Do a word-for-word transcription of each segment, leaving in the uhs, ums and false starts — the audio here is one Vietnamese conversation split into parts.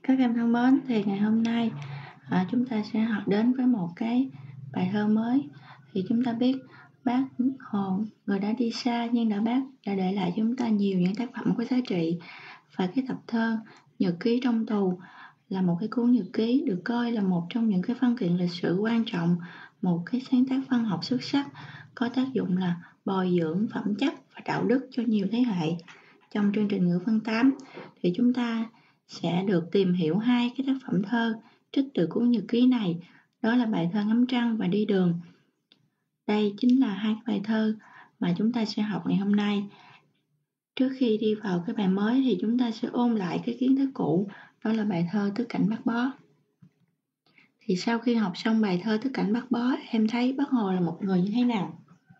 Các em thân mến, thì ngày hôm nay à, chúng ta sẽ học đến với một cái bài thơ mới. Thì chúng ta biết bác Hồ, người đã đi xa nhưng đã bác đã để lại cho chúng ta nhiều những tác phẩm có giá trị. Và cái tập thơ Nhật ký trong tù là một cái cuốn nhật ký được coi là một trong những cái văn kiện lịch sử quan trọng, một cái sáng tác văn học xuất sắc có tác dụng là bồi dưỡng phẩm chất và đạo đức cho nhiều thế hệ. Trong chương trình ngữ văn tám thì chúng ta sẽ được tìm hiểu hai cái tác phẩm thơ trích từ cuốn nhật ký này, đó là bài thơ Ngắm Trăng và Đi Đường. Đây chính là hai cái bài thơ mà chúng ta sẽ học ngày hôm nay. Trước khi đi vào cái bài mới thì chúng ta sẽ ôn lại cái kiến thức cũ, đó là bài thơ Tứ Cảnh Bác Bó. Thì sau khi học xong bài thơ Tứ Cảnh Bác Bó, em thấy Bác Hồ là một người như thế nào?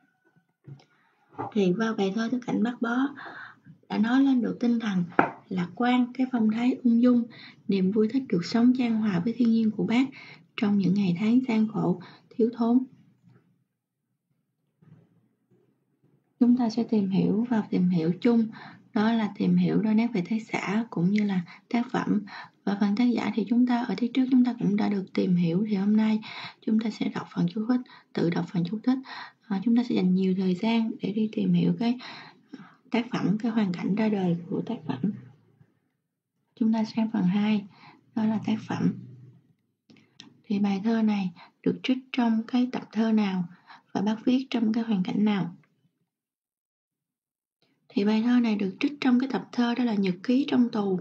Thì vào bài thơ Tứ Cảnh Bác Bó đã nói lên được tinh thần lạc quan, cái phong thái ung dung, niềm vui thích được sống chan hòa với thiên nhiên của bác trong những ngày tháng gian khổ, thiếu thốn. Chúng ta sẽ tìm hiểu và tìm hiểu chung, đó là tìm hiểu đôi nét về tác giả cũng như là tác phẩm. Và phần tác giả thì chúng ta ở tiết trước chúng ta cũng đã được tìm hiểu, thì hôm nay chúng ta sẽ đọc phần chú thích, tự đọc phần chú thích. À, chúng ta sẽ dành nhiều thời gian để đi tìm hiểu cái tác phẩm, cái hoàn cảnh ra đời của tác phẩm. Chúng ta xem phần hai, đó là tác phẩm. Thì bài thơ này được trích trong cái tập thơ nào và bác viết trong cái hoàn cảnh nào? Thì bài thơ này được trích trong cái tập thơ đó là Nhật ký trong tù.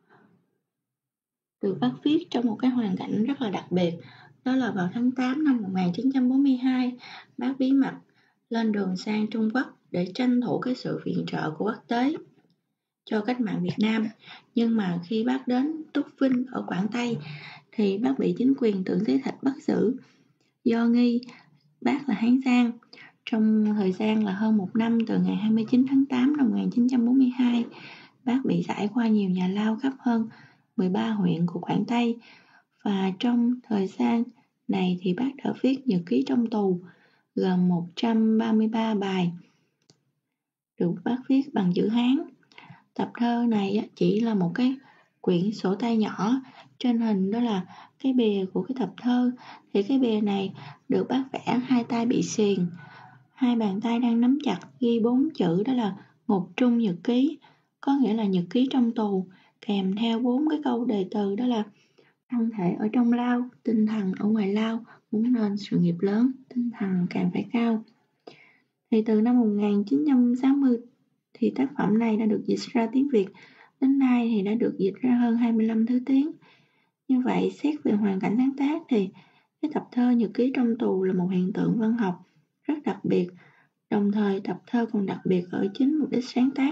Được bác viết trong một cái hoàn cảnh rất là đặc biệt, đó là vào tháng tám năm một nghìn chín trăm bốn mươi hai, bác bí mật lên đường sang Trung Quốc để tranh thủ cái sự viện trợ của quốc tế cho cách mạng Việt Nam. Nhưng mà khi bác đến Túc Vinh ở Quảng Tây thì bác bị chính quyền Tưởng Thế Thạch bắt giữ do nghi bác là Hán Giang. Trong thời gian là hơn một năm, từ ngày hai mươi chín tháng tám năm một nghìn chín trăm bốn mươi hai, bác bị giải qua nhiều nhà lao khắp hơn mười ba huyện của Quảng Tây. Và trong thời gian này thì bác đã viết nhật ký trong tù gồm một trăm ba mươi ba bài, được bác viết bằng chữ Hán. Tập thơ này chỉ là một cái quyển sổ tay nhỏ, trên hình đó là cái bìa của cái tập thơ. Thì cái bìa này được bác vẽ hai tay bị xiềng, hai bàn tay đang nắm chặt, ghi bốn chữ đó là Ngục Trung Nhật Ký, có nghĩa là nhật ký trong tù, kèm theo bốn cái câu đề từ đó là thân thể ở trong lao, tinh thần ở ngoài lao, muốn nên sự nghiệp lớn, tinh thần càng phải cao. Thì từ năm một nghìn chín trăm sáu mươi thì tác phẩm này đã được dịch ra tiếng Việt, đến nay thì đã được dịch ra hơn hai mươi lăm thứ tiếng. Như vậy, xét về hoàn cảnh sáng tác thì cái tập thơ Nhật ký trong tù là một hiện tượng văn học rất đặc biệt. Đồng thời tập thơ còn đặc biệt ở chính mục đích sáng tác.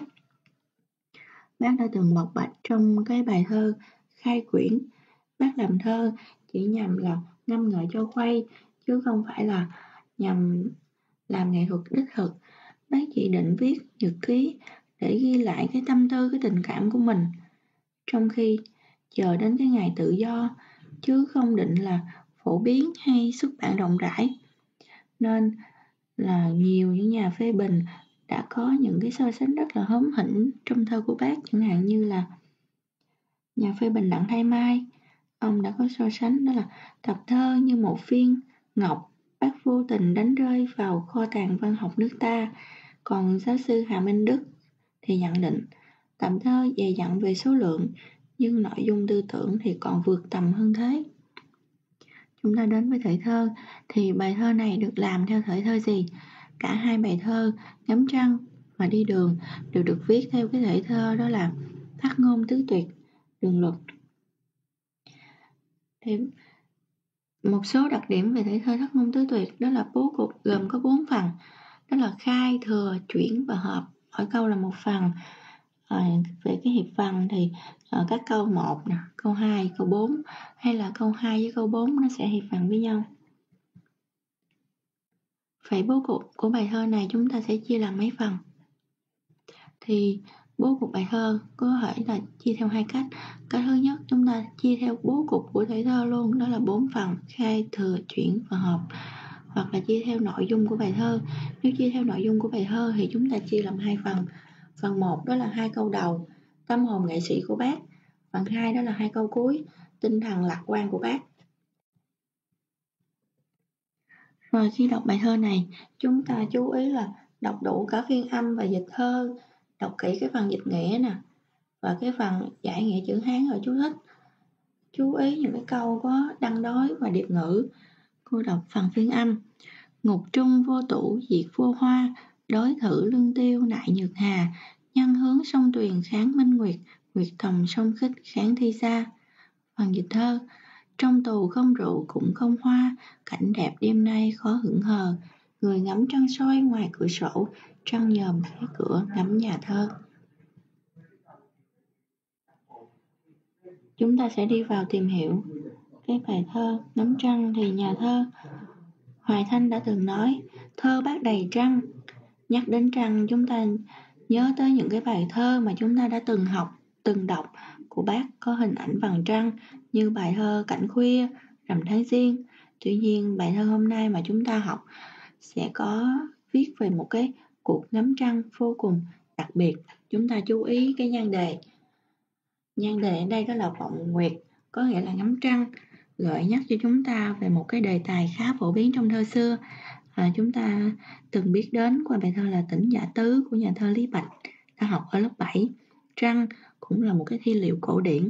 Bác đã từng bộc bạch trong cái bài thơ Khai Quyển, bác làm thơ chỉ nhằm là ngâm ngợi cho khuây, chứ không phải là nhằm làm nghệ thuật đích thực. Bác chỉ định viết nhật ký để ghi lại cái tâm tư, cái tình cảm của mình, trong khi chờ đến cái ngày tự do, chứ không định là phổ biến hay xuất bản rộng rãi. Nên là nhiều những nhà phê bình đã có những cái so sánh rất là hóm hỉnh trong thơ của bác, chẳng hạn như là nhà phê bình Đặng Thái Mai, ông đã có so sánh đó là tập thơ như một viên ngọc bác vô tình đánh rơi vào kho tàng văn học nước ta. Còn giáo sư Hà Minh Đức thì nhận định tập thơ dày dặn về số lượng, nhưng nội dung tư tưởng thì còn vượt tầm hơn thế. Chúng ta đến với thể thơ, thì bài thơ này được làm theo thể thơ gì? Cả hai bài thơ Ngắm Trăng và Đi Đường đều được viết theo cái thể thơ đó là Thất ngôn tứ tuyệt, đường luật. Thì một số đặc điểm về thể thơ Thất ngôn tứ tuyệt đó là bố cục gồm có bốn phần, đó là khai, thừa, chuyển và hợp. Mỗi câu là một phần. À, về cái hiệp phần thì à, các câu một, nè, câu hai, câu bốn, hay là câu hai với câu bốn nó sẽ hiệp phần với nhau. Vậy bố cục của bài thơ này chúng ta sẽ chia làm mấy phần? Thì bố cục bài thơ có thể là chia theo hai cách. Cách thứ nhất, chúng ta chia theo bố cục của thể thơ luôn, đó là bốn phần: khai, thừa, chuyển và hợp. Hoặc là chia theo nội dung của bài thơ. Nếu chia theo nội dung của bài thơ thì chúng ta chia làm hai phần. Phần một đó là hai câu đầu, tâm hồn nghệ sĩ của bác, Phần hai đó là hai câu cuối, tinh thần lạc quan của bác. Rồi khi đọc bài thơ này, chúng ta chú ý là đọc đủ cả phiên âm và dịch thơ, đọc kỹ cái phần dịch nghĩa nè, và cái phần giải nghĩa chữ Hán ở chú thích. Chú ý những cái câu có đăng đối và điệp ngữ. Cô đọc phần phiên âm. Ngục trung vô tủ diệt vô hoa, đối thử lương tiêu nại nhược hà, nhân hướng sông tuyền kháng minh nguyệt, nguyệt thầm sông khích kháng thi xa. Phần dịch thơ. Trong tù không rượu cũng không hoa, cảnh đẹp đêm nay khó hững hờ, người ngắm trăng soi ngoài cửa sổ, trăng nhòm khẽ cửa ngắm nhà thơ. Chúng ta sẽ đi vào tìm hiểu cái bài thơ Ngắm trăng. Thì nhà thơ Hoài Thanh đã từng nói, thơ bác đầy trăng. Nhắc đến trăng, chúng ta nhớ tới những cái bài thơ mà chúng ta đã từng học, từng đọc của bác có hình ảnh vầng trăng, như bài thơ Cảnh khuya, Rằm tháng giêng. Tuy nhiên, bài thơ hôm nay mà chúng ta học sẽ có viết về một cái cuộc ngắm trăng vô cùng đặc biệt. Chúng ta chú ý cái nhan đề. Nhan đề ở đây đó là vọng nguyệt, có nghĩa là ngắm trăng, gợi nhắc cho chúng ta về một cái đề tài khá phổ biến trong thơ xưa. À, chúng ta từng biết đến qua bài thơ là Tỉnh Dạ Tứ của nhà thơ Lý Bạch, đã học ở lớp bảy. Trăng cũng là một cái thi liệu cổ điển.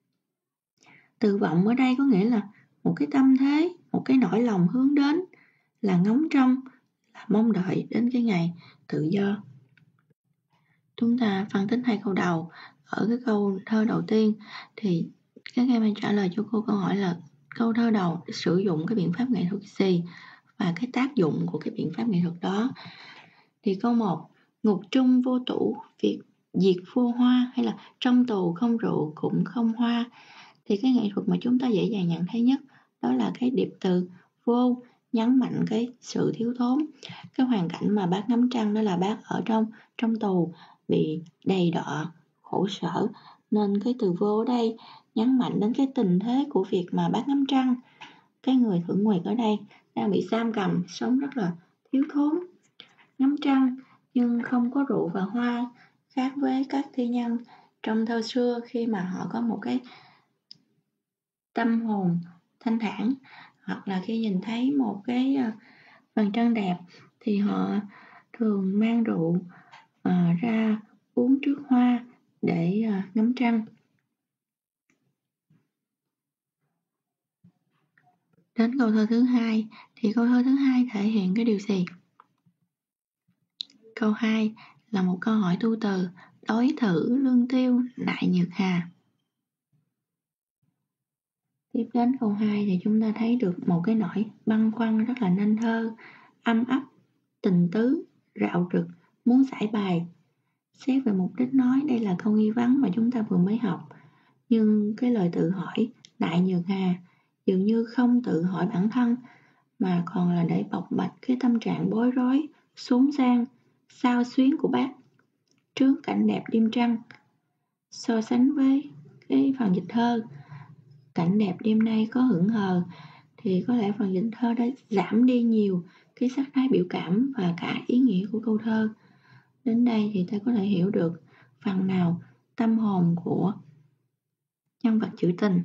Từ vọng ở đây có nghĩa là một cái tâm thế, một cái nỗi lòng hướng đến, là ngóng trông, là mong đợi đến cái ngày tự do. Chúng ta phân tích hai câu đầu. Ở cái câu thơ đầu tiên thì các em hãy trả lời cho cô câu hỏi là câu thơ đầu sử dụng cái biện pháp nghệ thuật gì và cái tác dụng của cái biện pháp nghệ thuật đó. Thì câu một, ngục trung vô tủ việc diệt vô hoa, hay là trong tù không rượu cũng không hoa. Thì cái nghệ thuật mà chúng ta dễ dàng nhận thấy nhất đó là cái điệp từ vô, nhấn mạnh cái sự thiếu thốn. Cái hoàn cảnh mà bác ngắm trăng đó là bác ở trong trong tù bị đầy đọa khổ sở, nên cái từ vô ở đây nhấn mạnh đến cái tình thế của việc mà bác ngắm trăng. Cái người thưởng nguyệt ở đây đang bị giam cầm, sống rất là thiếu thốn, ngắm trăng nhưng không có rượu và hoa, khác với các thi nhân trong thơ xưa khi mà họ có một cái tâm hồn thanh thản, hoặc là khi nhìn thấy một cái vầng trăng đẹp thì họ thường mang rượu uh, ra uống trước hoa để uh, ngắm trăng. Đến câu thơ thứ hai thì câu thơ thứ hai thể hiện cái điều gì? Câu hai là một câu hỏi tu từ, đối thử lương tiêu nại nhược hà. Tiếp đến câu hai thì chúng ta thấy được một cái nỗi băn khoăn rất là nên thơ, âm ấp, tình tứ, rạo rực, muốn giải bài. Xét về mục đích nói, đây là câu nghi vấn mà chúng ta vừa mới học. Nhưng cái lời tự hỏi nại nhược hà dường như không tự hỏi bản thân, mà còn là để bộc bạch cái tâm trạng bối rối, xốn sang, xao xuyến của bác trước cảnh đẹp đêm trăng. So sánh với cái phần dịch thơ cảnh đẹp đêm nay có hững hờ, thì có lẽ phần dịch thơ đã giảm đi nhiều cái sắc thái biểu cảm và cả ý nghĩa của câu thơ. Đến đây thì ta có thể hiểu được phần nào tâm hồn của nhân vật trữ tình.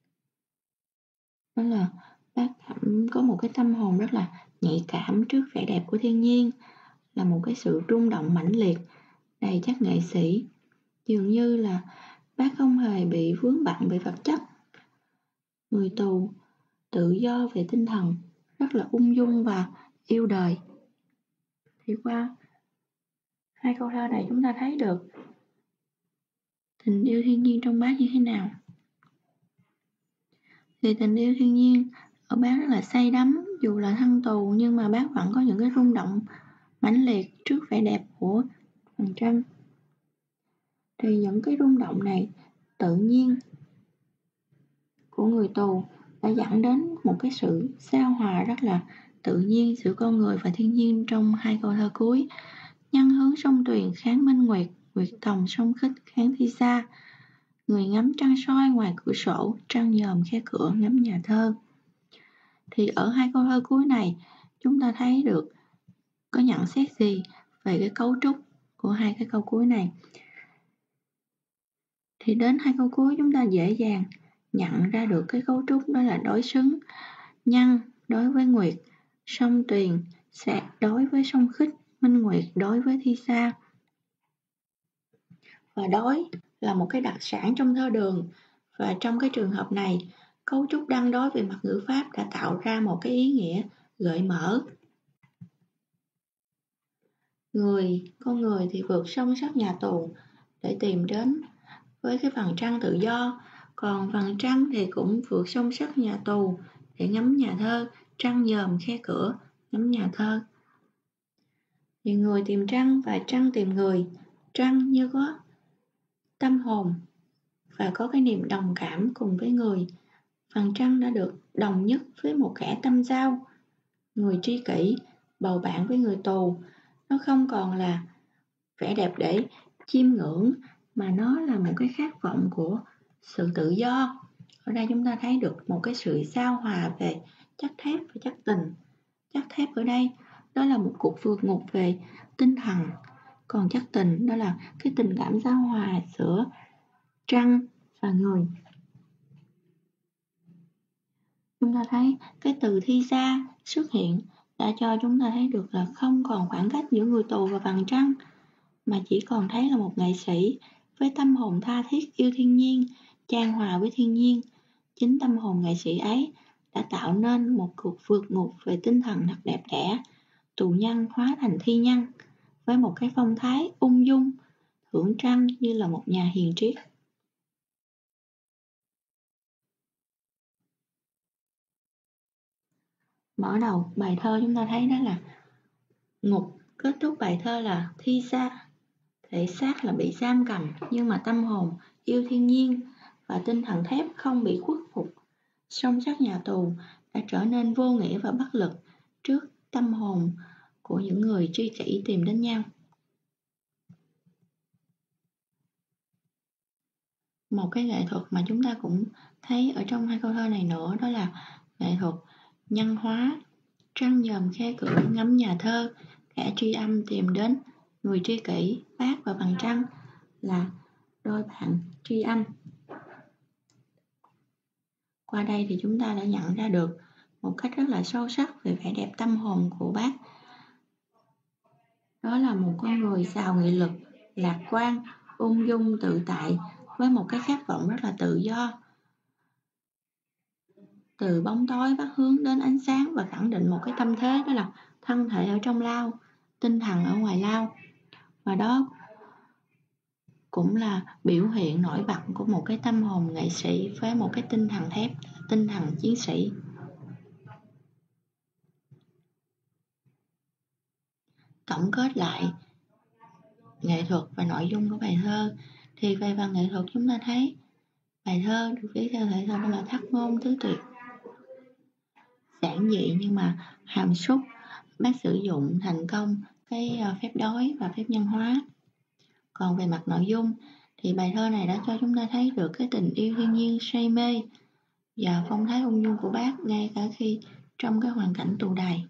Đó là bác cảm có một cái tâm hồn rất là nhạy cảm trước vẻ đẹp của thiên nhiên, là một cái sự rung động mãnh liệt, đầy chất nghệ sĩ. Dường như là bác không hề bị vướng bận về vật chất. Người tù tự do về tinh thần, rất là ung dung và yêu đời. Thì qua hai câu thơ này chúng ta thấy được tình yêu thiên nhiên trong bác như thế nào. Thì tình yêu thiên nhiên ở bác rất là say đắm, dù là thân tù nhưng mà bác vẫn có những cái rung động mãnh liệt trước vẻ đẹp của vầng trăng. Thì những cái rung động này tự nhiên của người tù đã dẫn đến một cái sự giao hòa rất là tự nhiên giữa con người và thiên nhiên trong hai câu thơ cuối. Nhân hướng sông tuyền kháng minh nguyệt, nguyệt tòng sông khích kháng thi xa. Người ngắm trăng soi ngoài cửa sổ, trăng nhòm khe cửa ngắm nhà thơ. Thì ở hai câu thơ cuối này chúng ta thấy được có nhận xét gì về cái cấu trúc của hai cái câu cuối này. Thì đến hai câu cuối chúng ta dễ dàng nhận ra được cái cấu trúc, đó là đối xứng. Nhân đối với Nguyệt, song Tuyền sẽ đối với song Khích, Minh Nguyệt đối với Thi Sa. Và đối là một cái đặc sản trong thơ Đường, và trong cái trường hợp này, cấu trúc đăng đối về mặt ngữ pháp đã tạo ra một cái ý nghĩa gợi mở. Người, con người thì vượt sông sắt nhà tù để tìm đến với cái vầng trăng tự do, còn vầng trăng thì cũng vượt sông sắt nhà tù để ngắm nhà thơ, trăng dòm khe cửa, ngắm nhà thơ. Thì người tìm trăng và trăng tìm người, trăng như có tâm hồn và có cái niềm đồng cảm cùng với người. Phần trăng đã được đồng nhất với một kẻ tâm giao, người tri kỷ, bầu bạn với người tù. Nó không còn là vẻ đẹp để chiêm ngưỡng, mà nó là một cái khát vọng của sự tự do. Ở đây chúng ta thấy được một cái sự giao hòa về chất thép và chất tình. Chất thép ở đây đó là một cuộc vượt ngục về tinh thần, còn chất tình đó là cái tình cảm giao hòa giữa trăng và người. Chúng ta thấy cái từ Thi Sa xuất hiện đã cho chúng ta thấy được là không còn khoảng cách giữa người tù và vầng trăng, mà chỉ còn thấy là một nghệ sĩ với tâm hồn tha thiết yêu thiên nhiên, chan hòa với thiên nhiên. Chính tâm hồn nghệ sĩ ấy đã tạo nên một cuộc vượt ngục về tinh thần thật đẹp đẽ, tù nhân hóa thành thi nhân, với một cái phong thái ung dung, hưởng trăng như là một nhà hiền triết. Mở đầu bài thơ chúng ta thấy đó là ngục, kết thúc bài thơ là Thi Sa. Thể xác là bị giam cầm, nhưng mà tâm hồn yêu thiên nhiên và tinh thần thép không bị khuất phục. Song sắt nhà tù đã trở nên vô nghĩa và bất lực trước tâm hồn của những người tri kỷ tìm đến nhau. Một cái nghệ thuật mà chúng ta cũng thấy ở trong hai câu thơ này nữa, đó là nghệ thuật nhân hóa. Trăng dòm khe cửa ngắm nhà thơ, kẻ tri âm tìm đến, người tri kỷ, bác và vầng trăng là đôi bạn tri âm. Qua đây thì chúng ta đã nhận ra được một cách rất là sâu sắc về vẻ đẹp tâm hồn của bác. Đó là một con người giàu nghị lực, lạc quan, ung dung tự tại, với một cái khát vọng rất là tự do. Từ bóng tối bác hướng đến ánh sáng và khẳng định một cái tâm thế, đó là thân thể ở trong lao, tinh thần ở ngoài lao. Và đó cũng là biểu hiện nổi bật của một cái tâm hồn nghệ sĩ với một cái tinh thần thép, tinh thần chiến sĩ. Tổng kết lại nghệ thuật và nội dung của bài thơ, thì về phần nghệ thuật chúng ta thấy bài thơ được viết theo thể thơ đó là thất ngôn tứ tuyệt, giản dị nhưng mà hàm xúc. Bác sử dụng thành công cái phép đối và phép nhân hóa. Còn về mặt nội dung thì bài thơ này đã cho chúng ta thấy được cái tình yêu thiên nhiên say mê và phong thái ung dung của bác ngay cả khi trong cái hoàn cảnh tù đày.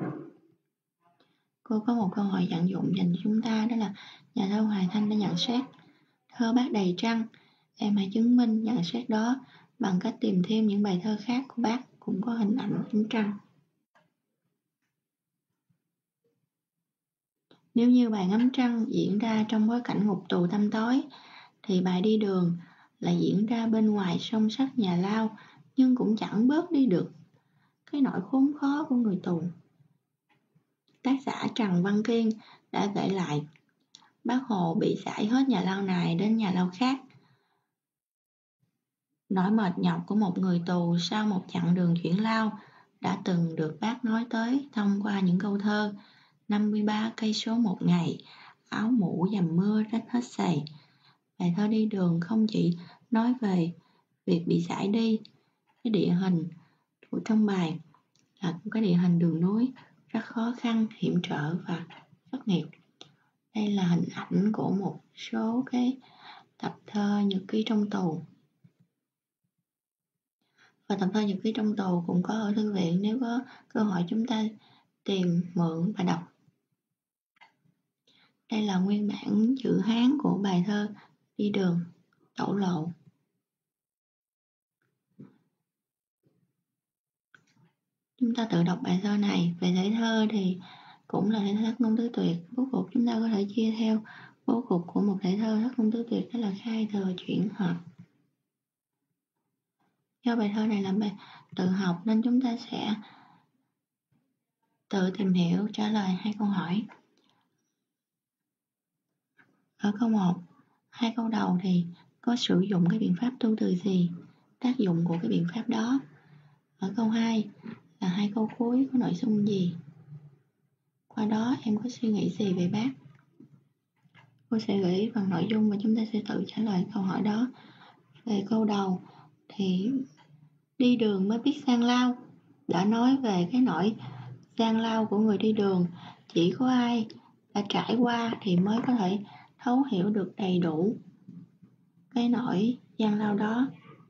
Cô có một câu hỏi vận dụng dành cho chúng ta, đó là nhà thơ Hoài Thanh đã nhận xét thơ bác đầy trăng. Em hãy chứng minh nhận xét đó bằng cách tìm thêm những bài thơ khác của bác cũng có hình ảnh ánh trăng. Nếu như bài Ngắm Trăng diễn ra trong bối cảnh ngục tù tăm tối, thì bài Đi Đường lại diễn ra bên ngoài song sắt nhà lao, nhưng cũng chẳng bớt đi được cái nỗi khốn khó của người tù. Tác giả Trần Văn Kiên đã kể lại Bác Hồ bị giải hết nhà lao này đến nhà lao khác. Nỗi mệt nhọc của một người tù sau một chặng đường chuyển lao đã từng được bác nói tới thông qua những câu thơ năm mươi ba cây số một ngày, áo mũ dầm mưa rách hết xầy. Bài thơ Đi Đường không chỉ nói về việc bị giải đi, cái địa hình của trong bài là cái địa hình đường núi rất khó khăn, hiểm trở và khắc nghiệt. Đây là hình ảnh của một số cái tập thơ nhật ký trong tù. Và tập thơ nhật ký trong tù cũng có ở thư viện, nếu có cơ hội chúng ta tìm mượn và đọc. Đây là nguyên bản chữ Hán của bài thơ Đi Đường. đổ lộ. Chúng ta tự đọc bài thơ này. Về thể thơ thì cũng là thể thơ thất ngôn tứ tuyệt. Bố cục chúng ta có thể chia theo bố cục của một thể thơ thất ngôn tứ tuyệt, đó là khai, thừa, chuyển, hợp. Do bài thơ này là bài tự học nên chúng ta sẽ tự tìm hiểu trả lời hai câu hỏi. Ở câu một, hai câu đầu thì có sử dụng cái biện pháp tu từ gì, tác dụng của cái biện pháp đó. Ở câu hai là hai câu cuối có nội dung gì. Qua đó em có suy nghĩ gì về bác? Cô sẽ gợi ý phần nội dung và chúng ta sẽ tự trả lời câu hỏi đó. Về câu đầu thì đi đường mới biết gian lao, đã nói về cái nỗi gian lao của người đi đường. Chỉ có ai đã trải qua thì mới có thể thấu hiểu được đầy đủ cái nỗi gian lao đó.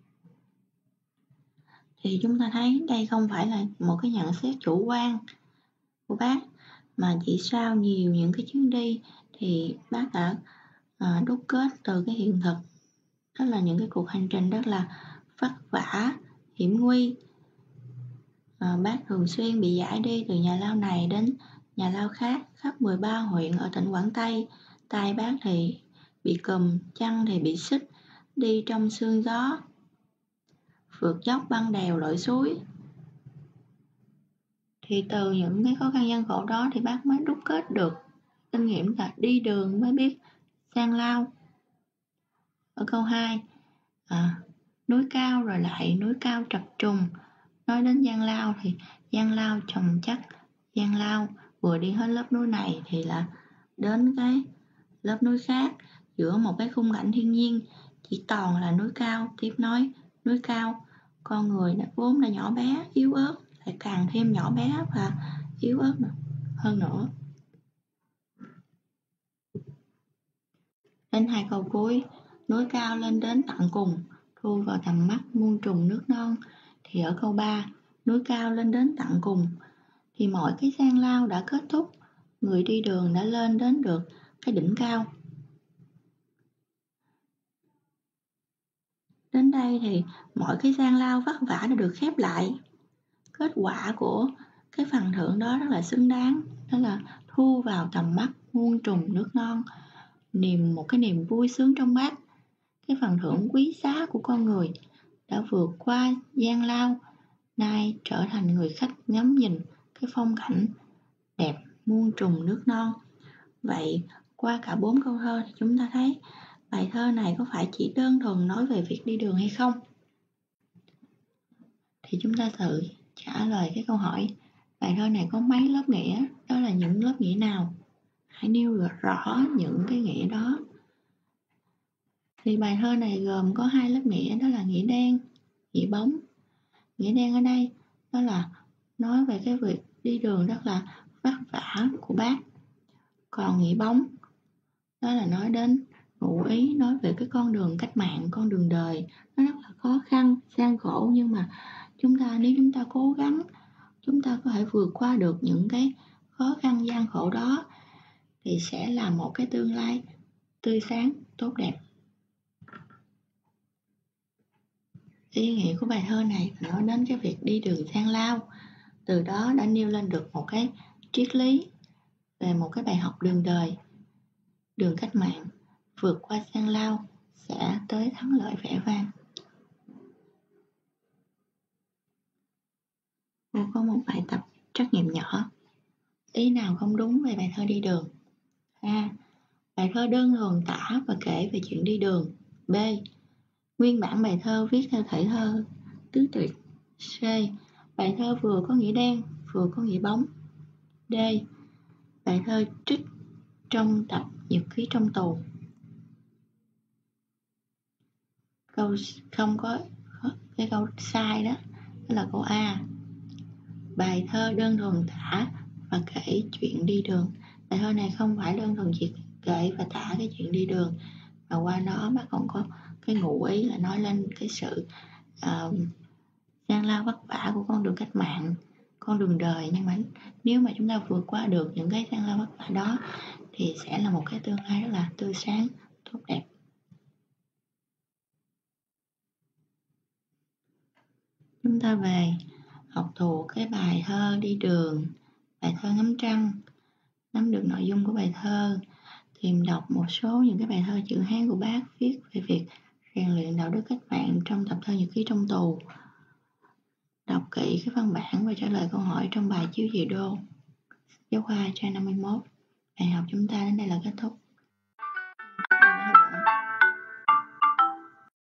Thì chúng ta thấy đây không phải là một cái nhận xét chủ quan của bác, mà chỉ sau nhiều những cái chuyến đi thì bác đã à, đúc kết từ cái hiện thực, đó là những cái cuộc hành trình rất là vất vả, hiểm nguy. À, bác thường xuyên bị giải đi từ nhà lao này đến nhà lao khác khắp mười ba huyện ở tỉnh Quảng Tây. Tai bác thì bị cùm, chân thì bị xích, đi trong sương gió, vượt dốc băng đèo lội suối. Thì từ những cái khó khăn gian khổ đó thì bác mới đúc kết được kinh nghiệm là đi đường mới biết gian lao. Ở câu hai, à, núi cao rồi lại núi cao trập trùng. Nói đến gian lao thì gian lao chồng chất, gian lao vừa đi hết lớp núi này thì là đến cái lớp núi khác, giữa một cái khung cảnh thiên nhiên chỉ toàn là núi cao. Tiếp nói núi cao, con người đã vốn là nhỏ bé, yếu ớt, lại càng thêm nhỏ bé và yếu ớt hơn nữa. Đến hai câu cuối, núi cao lên đến tận cùng, thu vào tầm mắt muôn trùng nước non. Thì ở câu ba, núi cao lên đến tận cùng, thì mọi cái gian lao đã kết thúc, người đi đường đã lên đến được cái đỉnh cao. Đến đây thì mọi cái gian lao vất vả đã được khép lại. Kết quả của cái phần thưởng đó rất là xứng đáng, đó là thu vào tầm mắt muôn trùng nước non. Niềm một cái niềm vui sướng trong bác, cái phần thưởng quý giá của con người đã vượt qua gian lao, nay trở thành người khách ngắm nhìn cái phong cảnh đẹp muôn trùng nước non. Vậy qua cả bốn câu thơ thì chúng ta thấy bài thơ này có phải chỉ đơn thuần nói về việc đi đường hay không? Thì chúng ta tự trả lời cái câu hỏi bài thơ này có mấy lớp nghĩa, đó là những lớp nghĩa nào? Hãy nêu rõ những cái nghĩa đó. Thì bài thơ này gồm có hai lớp nghĩa, đó là nghĩa đen, nghĩa bóng. Nghĩa đen ở đây đó là nói về cái việc đi đường rất là vất vả của bác. Còn nghĩa bóng đó là nói đến ngụ ý, nói về cái con đường cách mạng, con đường đời nó rất là khó khăn, gian khổ, nhưng mà chúng ta nếu chúng ta cố gắng, chúng ta có thể vượt qua được những cái khó khăn gian khổ đó thì sẽ là một cái tương lai tươi sáng, tốt đẹp. Ý nghĩa của bài thơ này nói đến cái việc đi đường gian lao, từ đó đã nêu lên được một cái triết lý về một cái bài học đường đời, đường cách mạng, vượt qua gian lao sẽ tới thắng lợi vẻ vang. Cô có một bài tập trắc nghiệm nhỏ. Ý nào không đúng về bài thơ đi đường? A. Bài thơ đơn thuần tả và kể về chuyện đi đường. B. Nguyên bản bài thơ viết theo thể thơ tứ tuyệt. C. Bài thơ vừa có nghĩa đen, vừa có nghĩa bóng. D. Bài thơ trích trong tập nhật ký trong tù. Câu không có cái câu sai đó, đó là câu A. Bài thơ đơn thuần tả và kể chuyện đi đường. Bài thơ này không phải đơn thuần chỉ kể và tả cái chuyện đi đường, mà qua đó bác còn có cái ngụ ý là nói lên cái sự uh, gian lao vất vả của con đường cách mạng, con đường đời. Nhưng mà nếu mà chúng ta vượt qua được những cái gian lao vất vả đó thì sẽ là một cái tương lai rất là tươi sáng, tốt đẹp. Chúng ta về học thuộc cái bài thơ Đi đường, bài thơ Ngắm trăng. Nắm được nội dung của bài thơ, tìm đọc một số những cái bài thơ chữ Hán của Bác viết về việc rèn luyện đạo đức cách mạng trong tập thơ Nhật ký trong tù. Đọc kỹ cái văn bản và trả lời câu hỏi trong bài chiếu dị đô. Giáo khoa trang năm mươi mốt. Bài học chúng ta đến đây là kết thúc.